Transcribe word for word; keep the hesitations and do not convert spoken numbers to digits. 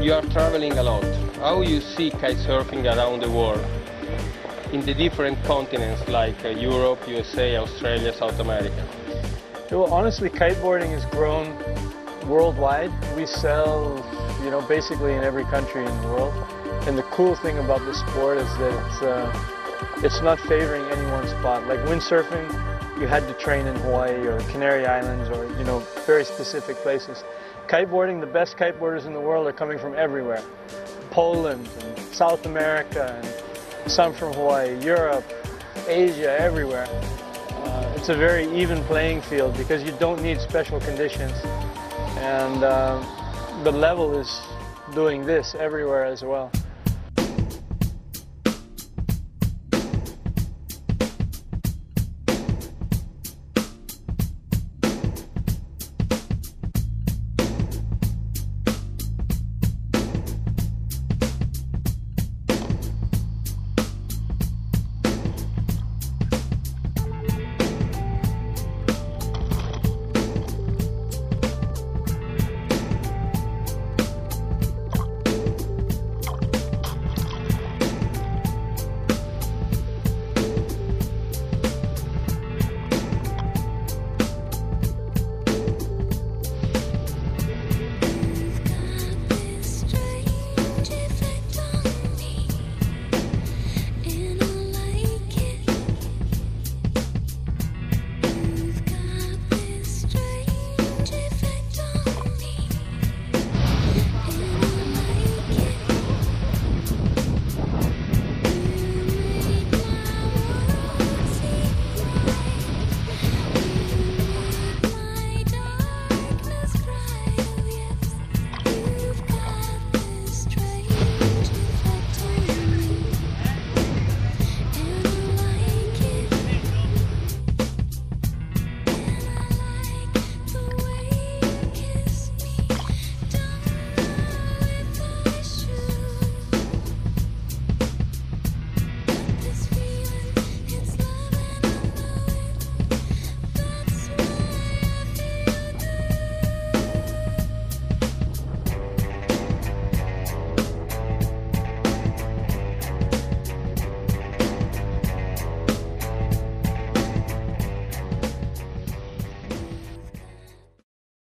You are traveling a lot. How you see kitesurfing around the world? In the different continents like uh, Europe, U S A, Australia, South America? Well, honestly, kiteboarding has grown worldwide. We sell, you know, basically in every country in the world. And the cool thing about the sport is that it's, uh, it's not favoring any one spot. Like windsurfing, you had to train in Hawaii or Canary Islands or, you know, very specific places. Kiteboarding, the best kiteboarders in the world are coming from everywhere. Poland, and South America, and some from Hawaii, Europe, Asia, everywhere. Uh, it's a very even playing field because you don't need special conditions. And uh, the level is doing this everywhere as well.